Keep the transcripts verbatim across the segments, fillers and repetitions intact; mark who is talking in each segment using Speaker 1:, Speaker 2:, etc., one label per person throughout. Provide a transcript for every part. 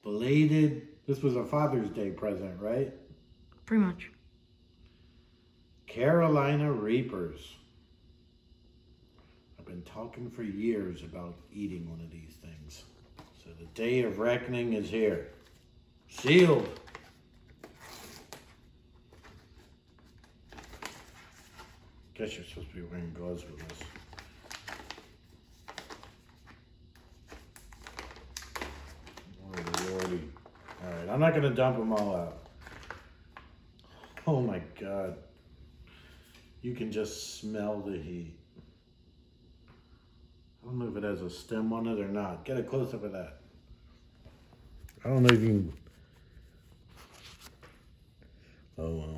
Speaker 1: Belated, this was a Father's Day present, right?
Speaker 2: Pretty much.
Speaker 1: Carolina Reapers. I've been talking for years about eating one of these things. So the day of reckoning is here. Sealed. Guess you're supposed to be wearing gloves with this. Oh, Lordy. All right, I'm not going to dump them all out. Oh my God. You can just smell the heat. I don't know if it has a stem on it or not. Get a close-up of that. I don't know if you can... Oh, well.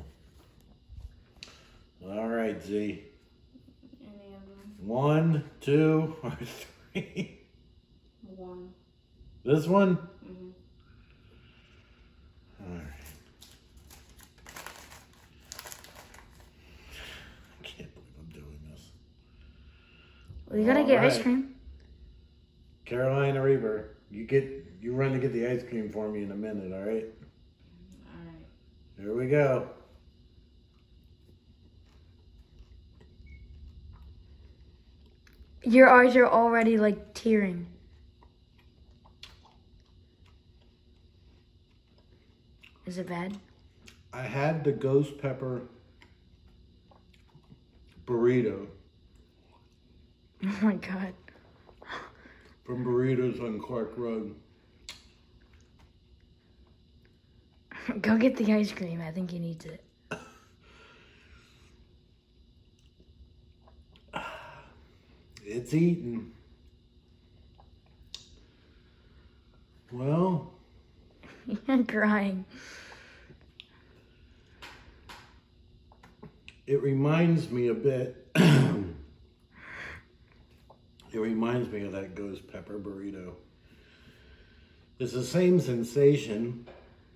Speaker 1: All right, Z.
Speaker 2: Any of them?
Speaker 1: One, two, or three?
Speaker 2: One.
Speaker 1: This one?
Speaker 2: Mm-hmm.
Speaker 1: All right. I can't believe I'm doing this.
Speaker 2: Well, you gotta
Speaker 1: All
Speaker 2: get
Speaker 1: right.
Speaker 2: ice cream.
Speaker 1: Carolina Reaper, you get you run to get the ice cream for me in a minute, all right?
Speaker 2: All right.
Speaker 1: Here we go.
Speaker 2: Your eyes are already like tearing. Is it bad?
Speaker 1: I had the ghost pepper burrito
Speaker 2: Oh my God.
Speaker 1: from Burritos on Clark Road.
Speaker 2: Go get the ice cream. I think he needs it.
Speaker 1: It's eaten. Well,
Speaker 2: I'm crying.
Speaker 1: it reminds me a bit. It reminds me of that ghost pepper burrito. It's the same sensation.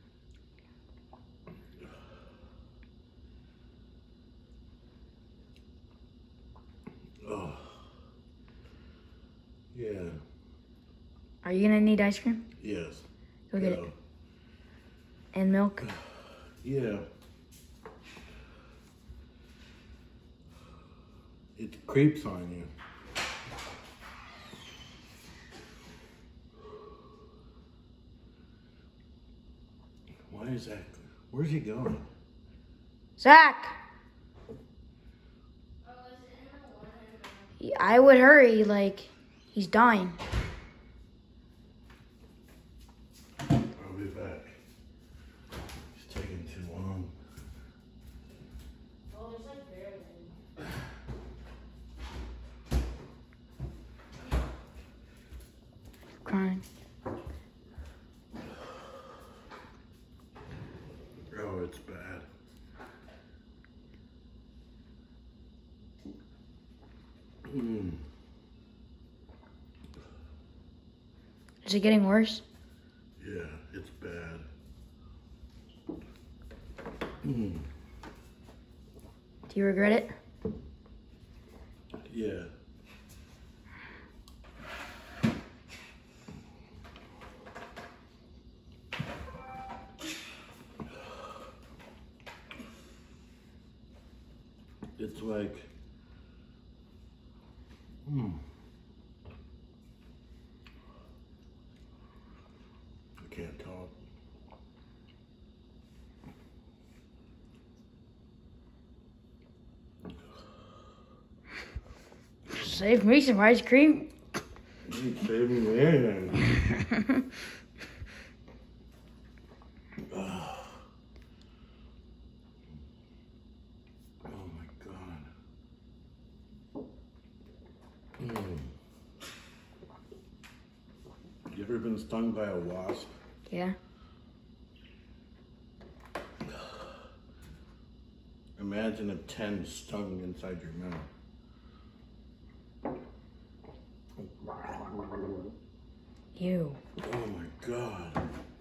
Speaker 1: Oh. Yeah.
Speaker 2: Are you gonna need ice cream?
Speaker 1: Yes.
Speaker 2: Go get it. And milk?
Speaker 1: Yeah. It creeps on you. Why is that? Where's he going?
Speaker 2: Zach! I would hurry, like, he's dying.
Speaker 1: I'll be back. It's taking too long.
Speaker 2: Oh, there's like barely. Crying.
Speaker 1: Oh, it's bad. Mm.
Speaker 2: Is it getting worse?
Speaker 1: Yeah, it's bad. Mm.
Speaker 2: Do you regret it?
Speaker 1: Yeah. It's like, hmm. I can't talk.
Speaker 2: Save me some ice cream.
Speaker 1: You ain't saving me anything. Oh. Oh my God. Mm. You ever been stung by a wasp?
Speaker 2: Yeah.
Speaker 1: Imagine if ten stung inside your mouth.
Speaker 2: Ew.
Speaker 1: Oh my God.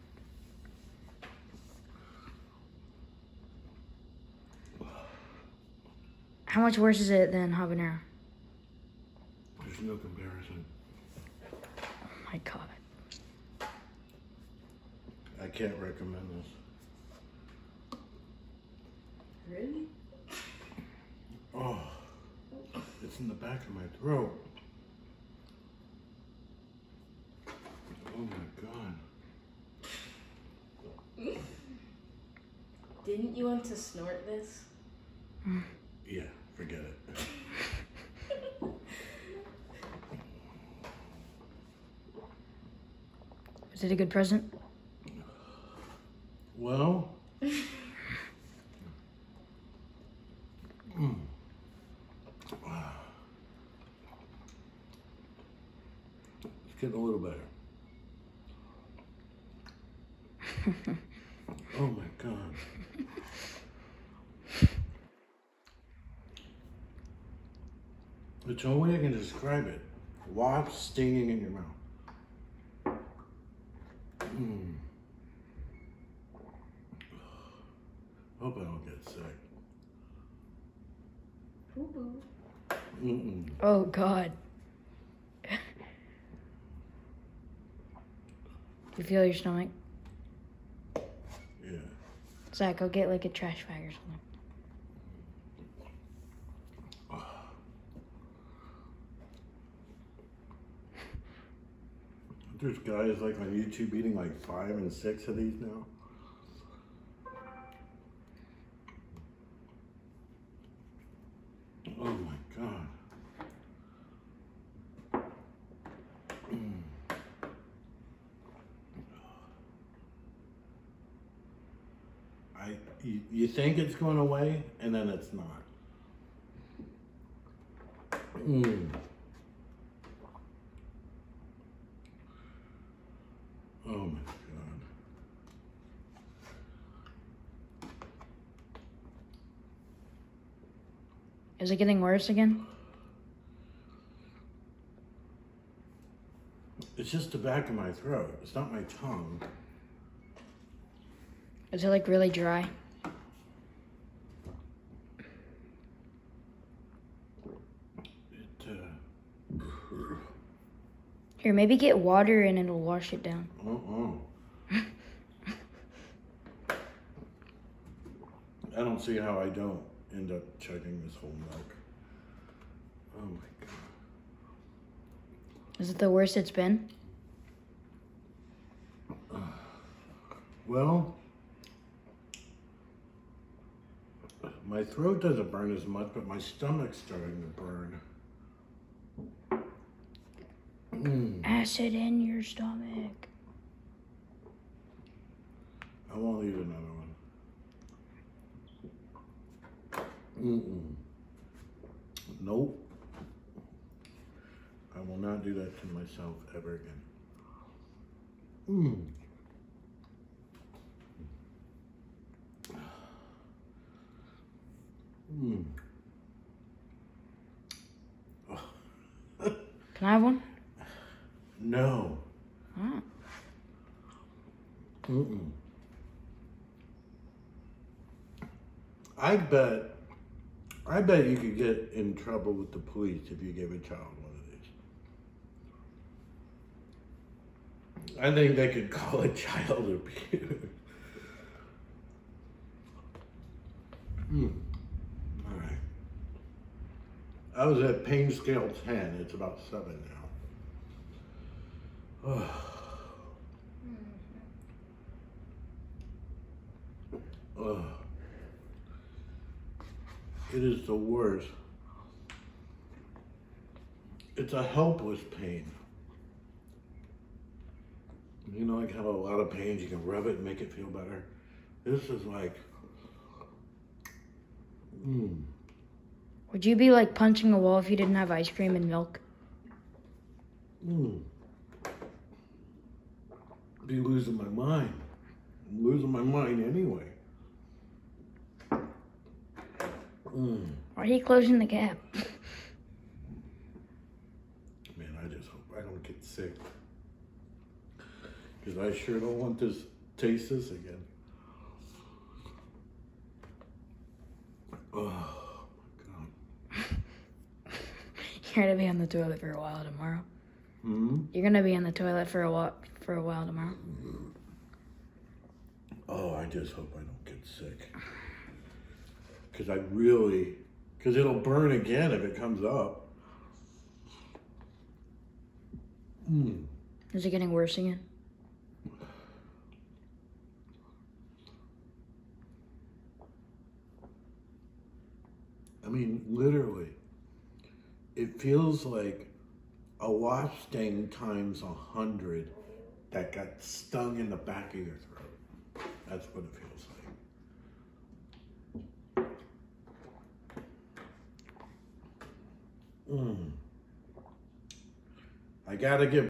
Speaker 2: How much worse is it than habanero?
Speaker 1: There's no comparison.
Speaker 2: Oh my God.
Speaker 1: can't recommend this.
Speaker 3: Really?
Speaker 1: Oh, it's in the back of my throat. Oh my God.
Speaker 3: Didn't you want to snort this?
Speaker 1: Yeah, forget it.
Speaker 2: Is it a good present?
Speaker 1: Well, mm. It's getting a little better. Oh my God. It's the only way I can describe it. Wasp stinging in your mouth. Mm. Hope I don't get sick.
Speaker 3: Boo-boo.
Speaker 1: Mm-mm.
Speaker 2: Oh, God. You feel your stomach?
Speaker 1: Yeah.
Speaker 2: Zach, go get like a trash bag or something.
Speaker 1: There's guys like on YouTube eating like five and six of these now. Oh my God. Mm. I, you, you think it's going away and then it's not. Mm. Oh my God.
Speaker 2: Is it getting worse again?
Speaker 1: It's just the back of my throat. It's not my tongue.
Speaker 2: Is it like really dry?
Speaker 1: It, uh...
Speaker 2: Here, maybe get water and it'll wash it down.
Speaker 1: Uh-uh. I don't see how I don't end up chugging this whole milk. Oh my God.
Speaker 2: Is it the worst it's been?
Speaker 1: Uh, well, my throat doesn't burn as much, but my stomach's starting to burn. Mm.
Speaker 2: Acid in your stomach.
Speaker 1: I won't eat another one. Mm-mm. Nope. I will not do that to myself ever again. Mm. Mm. Oh.
Speaker 2: Can I have one?
Speaker 1: No.
Speaker 2: Oh.
Speaker 1: Mm-mm. I bet, I bet you could get in trouble with the police if you gave a child one of these. I think they could call it child abuse. Mm. All right. I was at pain scale ten. It's about seven now. Oh. Oh. It is the worst. It's a helpless pain. You know, like how a lot of pains, you can rub it and make it feel better. This is like, mm.
Speaker 2: Would you be like punching a wall if you didn't have ice cream and milk?
Speaker 1: Mm. Be losing my mind. I'm losing my mind anyway. Mm.
Speaker 2: Why are you closing the gap?
Speaker 1: Man, I just hope I don't get sick. Because I sure don't want to taste this again. Oh, my God.
Speaker 2: You're gonna be on the toilet for a while tomorrow.
Speaker 1: Hmm?
Speaker 2: You're gonna be on the toilet for a while for a while tomorrow.
Speaker 1: just hope I don't get sick. Because I really, because it'll burn again if it comes up. Mm.
Speaker 2: Is it getting worse again?
Speaker 1: I mean, literally, it feels like a wasp sting times a hundred that got stung in the back of your throat. That's what it feels like. Mm. I gotta give